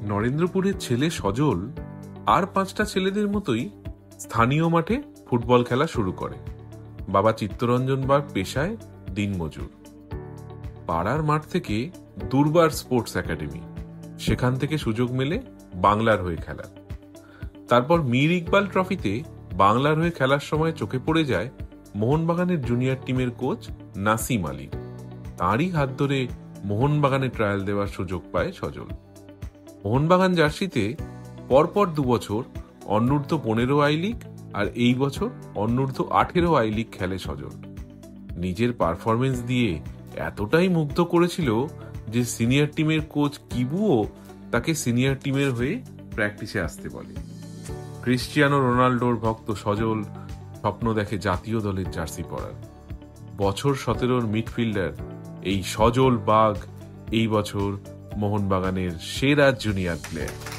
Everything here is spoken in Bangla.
নরেন্দ্রপুরের ছেলে সজল আর 5টা ছেলেদের মতোই স্থানীয় মাঠে ফুটবল খেলা শুরু করে। বাবা চিত্তরঞ্জন বাগ পেশায় দিনমজুর। পাড়ার মাঠ থেকে দুর্বার স্পোর্টস একাডেমি, সেখান থেকে সুযোগ মেলে বাংলার হয়ে খেলার। তারপর মীর ইকবাল ট্রফিতে বাংলার হয়ে খেলার সময় চোখে পড়ে যায় মোহনবাগানের জুনিয়র টিমের কোচ নাসিম আলী। তাঁরই হাত ধরে মোহনবাগানে ট্রায়াল দেওয়ার সুযোগ পায় সজল। মোহনবাগান জার্সিতে পরপর 2 বছর অনূর্ধ্ব 15 আই লিগ আর এই বছর অনূর্ধ্ব 18 আই লিগ খেলে সজল। নিজের পারফরমেন্স দিয়ে এতটাই মুগ্ধ করেছিল যে সিনিয়র টিমের কোচ কিবুও তাকে সিনিয়র টিমের হয়ে প্র্যাকটিসে আসতে বলে। ক্রিশ্চিয়ানো রোনাল্ডোর ভক্ত সজল স্বপ্ন দেখে জাতীয় দলের জার্সি পরার। বছর 17 মিডফিল্ডার এই সজল বাগ এই বছর মোহনবাগানের সেরা জুনিয়র প্লেয়ার।